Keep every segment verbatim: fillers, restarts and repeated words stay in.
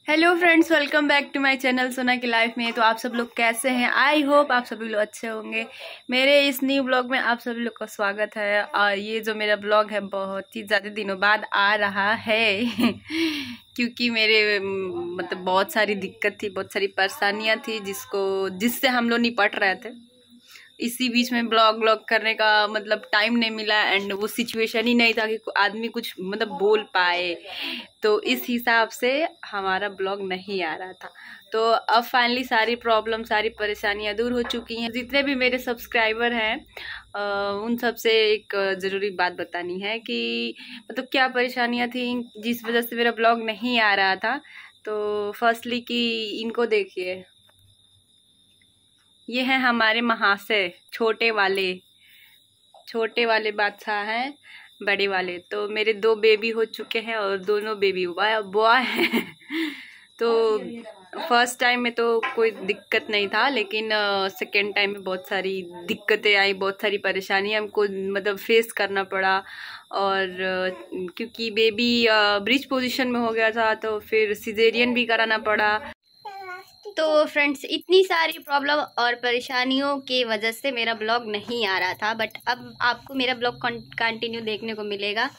Hello friends, welcome back to my channel Sona की life में। तो आप सब लोग कैसे हैं? आई होप आप सभी लोग अच्छे होंगे। मेरे इस न्यू ब्लॉग में आप सभी लोग का स्वागत है। और ये जो मेरा ब्लॉग है बहुत ही ज़्यादा दिनों बाद आ रहा है क्योंकि मेरे मतलब बहुत सारी दिक्कत थी, बहुत सारी परेशानियां थी जिसको जिससे हम लोग निपट रहे थे। इसी बीच में ब्लॉग ब्लॉग करने का मतलब टाइम नहीं मिला एंड वो सिचुएशन ही नहीं था कि आदमी कुछ मतलब बोल पाए, तो इस हिसाब से हमारा ब्लॉग नहीं आ रहा था। तो अब फाइनली सारी प्रॉब्लम सारी परेशानियां दूर हो चुकी हैं। जितने भी मेरे सब्सक्राइबर हैं उन सब से एक ज़रूरी बात बतानी है कि मतलब क्या परेशानियां थी जिस वजह से मेरा ब्लॉग नहीं आ रहा था। तो फर्स्टली कि इनको देखिए, ये हैं हमारे महाशय, छोटे वाले छोटे वाले बादशाह हैं, बड़े वाले। तो मेरे दो बेबी हो चुके हैं और दोनों बेबी बॉय हैं तो फर्स्ट टाइम में तो कोई दिक्कत नहीं था, लेकिन सेकेंड टाइम में बहुत सारी दिक्कतें आई, बहुत सारी परेशानी हमको मतलब फेस करना पड़ा। और uh, क्योंकि बेबी ब्रिज पोजीशन में हो गया था तो फिर सिजेरियन भी कराना पड़ा। तो फ्रेंड्स, इतनी सारी प्रॉब्लम और परेशानियों के वजह से मेरा ब्लॉग नहीं आ रहा था, बट अब आपको मेरा ब्लॉग कंटिन्यू देखने को मिलेगा।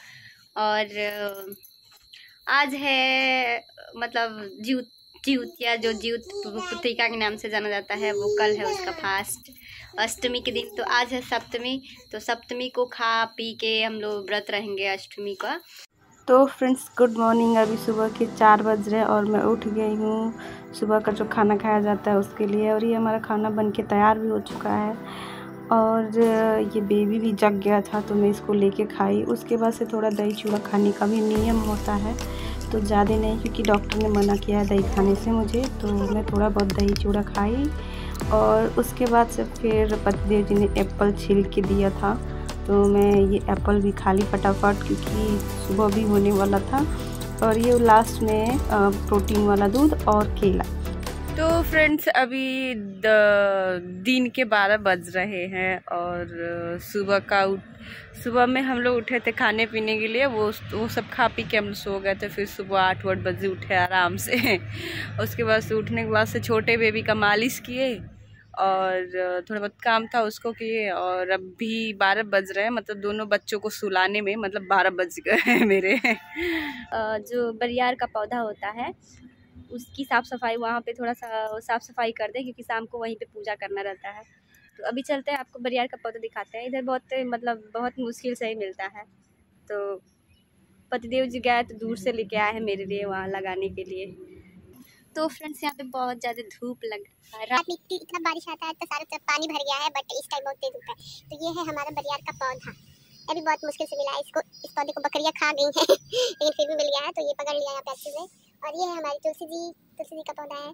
और आज है मतलब जीव जीवतिया, जो जीवत पुत्रिका के नाम से जाना जाता है, वो कल है उसका फास्ट, अष्टमी के दिन। तो आज है सप्तमी, तो सप्तमी को खा पी के हम लोग व्रत रहेंगे अष्टमी का। तो फ्रेंड्स, गुड मॉर्निंग। अभी सुबह के चार बज रहे और मैं उठ गई हूँ सुबह का जो खाना खाया जाता है उसके लिए। और ये हमारा खाना बनके तैयार भी हो चुका है और ये बेबी भी जग गया था तो मैं इसको लेके खाई। उसके बाद से थोड़ा दही चूड़ा खाने का भी नियम होता है, तो ज़्यादा नहीं क्योंकि डॉक्टर ने मना किया है दही खाने से मुझे, तो मैं थोड़ा बहुत दही चूड़ा खाई। और उसके बाद से फिर पतिदेव जी ने एप्पल छील के दिया था, तो मैं ये एप्पल भी खा ली फटाफट क्योंकि सुबह भी होने वाला था। और ये लास्ट में प्रोटीन वाला दूध और केला। तो फ्रेंड्स, अभी दिन के बारह बज रहे हैं और सुबह का सुबह में हम लोग उठे थे खाने पीने के लिए, वो वो सब खा पी के हम लोग सो गए थे। फिर सुबह आठ आठ बजे उठे आराम से उसके बाद से उठने के बाद से छोटे बेबी का मालिश किए और थोड़ा बहुत काम था उसको किए। और अभी बारह बज रहे हैं, मतलब दोनों बच्चों को सुलाने में मतलब बारह बज गए हैं मेरे। जो बरियार का पौधा होता है उसकी साफ़ सफाई, वहाँ पे थोड़ा सा साफ़ सफाई कर दें क्योंकि शाम को वहीं पे पूजा करना रहता है। तो अभी चलते हैं, आपको बरियार का पौधा दिखाते हैं। इधर बहुत मतलब बहुत मुश्किल से ही मिलता है, तो पतिदेव जी गए तो दूर से लेके आए हैं मेरे लिए वहाँ लगाने के लिए। तो फ्रेंड्स, यहाँ पे बहुत ज़्यादा धूप लग रहा है, रात में इतना बारिश आता है तो सारा तरफ पानी भर गया है, बट इस टाइम बहुत तेज धूप है। तो ये है हमारा बरियार का पौधा, अभी बहुत मुश्किल से मिला है। इसको इस पौधे को बकरियाँ खा गई हैं लेकिन फिर भी मिल गया है, तो ये पकड़ लिया यहाँ पे अच्छे से। और ये है हमारी तुलसी जी, तुलसी जी का पौधा है।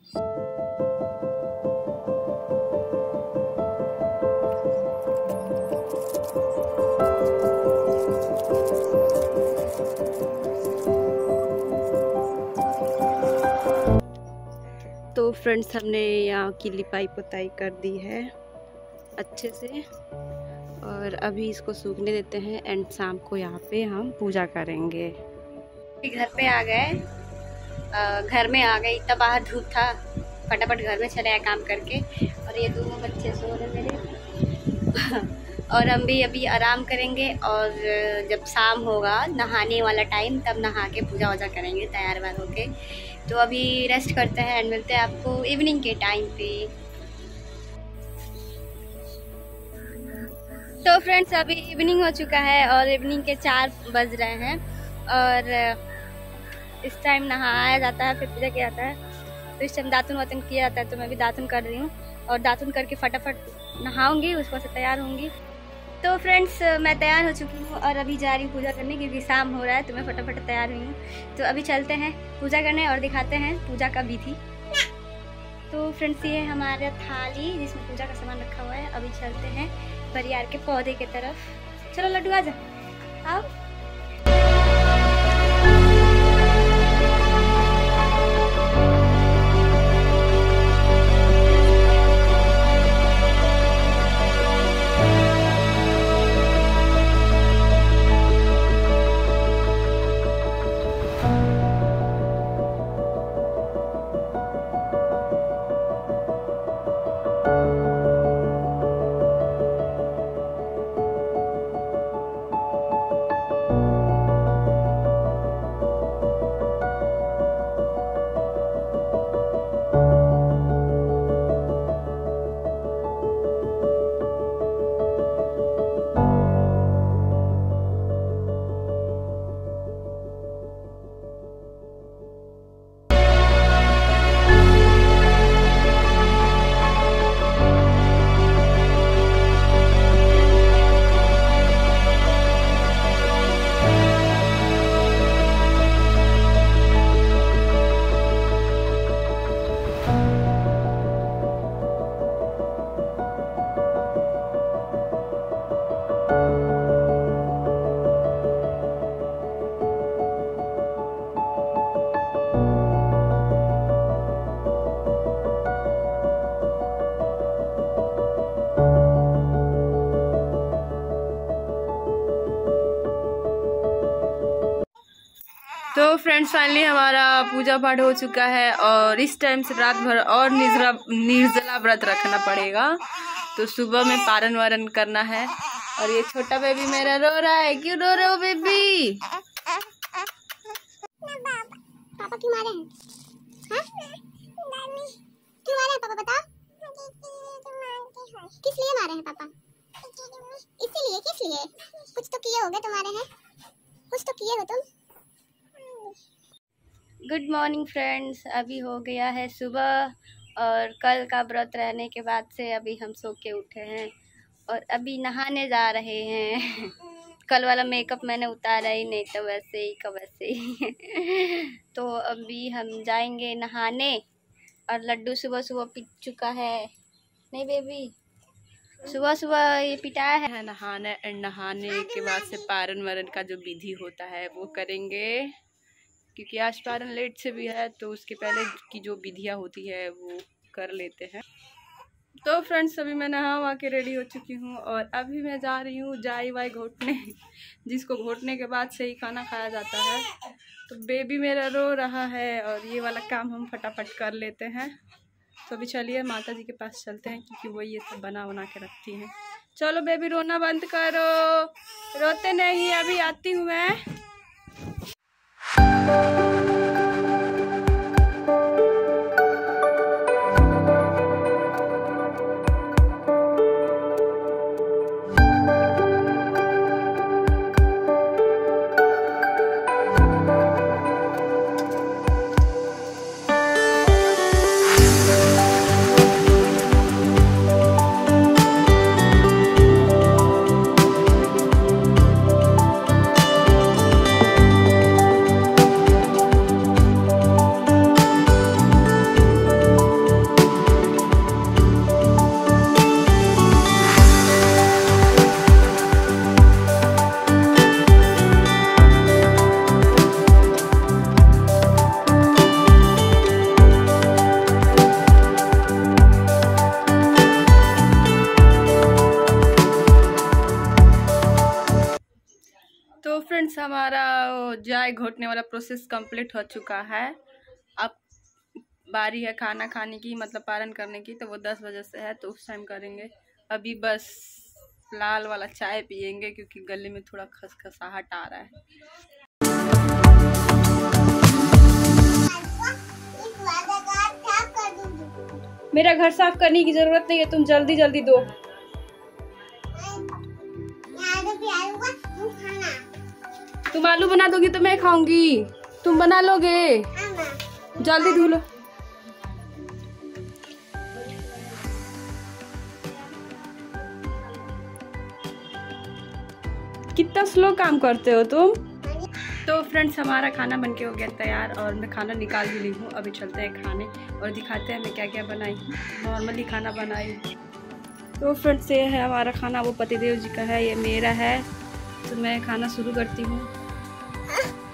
तो फ्रेंड्स, हमने यहाँ की लिपाई पोताई कर दी है अच्छे से और अभी इसको सूखने देते हैं एंड शाम को यहाँ पे हम पूजा करेंगे। घर पे आ गए, घर में आ गए, इतना बाहर धूप था, फटाफट घर में चले आए काम करके। और ये दोनों बच्चे सो रहे मेरे और हम भी अभी आराम करेंगे और जब शाम होगा नहाने वाला टाइम तब नहा के पूजा वूजा करेंगे तैयार वार होके। तो अभी रेस्ट करते हैं एंड मिलते हैं आपको इवनिंग के टाइम पे। तो फ्रेंड्स, अभी इवनिंग हो चुका है और इवनिंग के चार बज रहे हैं और इस टाइम नहाया जाता है, फिर पूजा किया जाता है। तो इस टाइम दातुन वातुन किया जाता है, तो मैं भी दातुन कर रही हूँ और दातुन करके फटाफट नहाऊंगी, उसके बाद से तैयार होंगी। तो फ्रेंड्स, मैं तैयार हो चुकी हूँ और अभी जा रही हूँ पूजा करने क्योंकि शाम हो रहा है, तो मैं फटाफट तैयार हुई हूँ। तो अभी चलते हैं पूजा करने और दिखाते हैं पूजा का विधि। तो फ्रेंड्स, ये है हमारा थाली जिसमें पूजा का सामान रखा हुआ है। अभी चलते हैं बरियार के पौधे की तरफ। चलो लड्डू आ जा, आओ। तो फ्रेंड्स फाइनली हमारा पूजा पाठ हो चुका है और इस टाइम से रात भर और निर्जला निर्जला व्रत रखना पड़ेगा। तो सुबह में पारण वारण करना है। और ये छोटा बेबी मेरा रो रहा है। क्यों रो रहे हो बेबी? पापा क्यों मारे हैं? हाँ? क्यों मारे हैं पापा बताओ? किस लिए मारे हैं पापा? इसीलिए किस लिए? कुछ तो किए होगे तुम्हारे हैं, कुछ तो किए हो तुम। गुड मॉर्निंग फ्रेंड्स, अभी हो गया है सुबह और कल का व्रत रहने के बाद से अभी हम सो के उठे हैं और अभी नहाने जा रहे हैं। कल वाला मेकअप मैंने उतारा ही नहीं, तो वैसे ही का वैसे ही। तो अभी हम जाएंगे नहाने और लड्डू सुबह सुबह पी चुका है, नहीं बेबी? सुबह सुबह ये पिटाया है। नहाना और नहाने के बाद से पारण वारण का जो विधि होता है वो करेंगे, क्योंकि आज पारण लेट से भी है तो उसके पहले की जो विधियाँ होती है वो कर लेते हैं। तो फ्रेंड्स अभी मैं नहा वहा के रेडी हो चुकी हूँ और अभी मैं जा रही हूँ जाई वाई घोटने, जिसको घोटने के बाद से ही खाना खाया जाता है। तो बेबी मेरा रो रहा है और ये वाला काम हम फटाफट कर लेते हैं। तो अभी चलिए माता जी के पास चलते हैं, क्योंकि वो ये सब बना बना के रखती हैं। चलो बेबी रोना बंद करो, रोते नहीं, अभी आती हूँ मैं। तो फ्रेंड्स हमारा जाय घोटने वाला प्रोसेस कंप्लीट हो चुका है। अब बारी है खाना खाने की, मतलब पारण करने की। तो वो दस बजे से है तो उस टाइम करेंगे। अभी बस लाल वाला चाय पियेंगे, क्योंकि गले में थोड़ा खसखसाहट आ रहा है। मेरा घर साफ करने की जरूरत नहीं है, तुम जल्दी जल्दी दो। तुम आलू बना दोगी तो मैं खाऊंगी, तुम बना लोगे? जल्दी धुलो। कितना स्लो काम करते हो तुम। तो फ्रेंड्स हमारा खाना बनके हो गया तैयार और मैं खाना निकाल भी ली हूँ। अभी चलते हैं खाने और दिखाते हैं मैं क्या क्या बनाई। नॉर्मली खाना बनाई। तो फ्रेंड्स ये है हमारा खाना, वो पतिदेव जी का है, ये मेरा है। तो मैं खाना शुरू करती हूँ।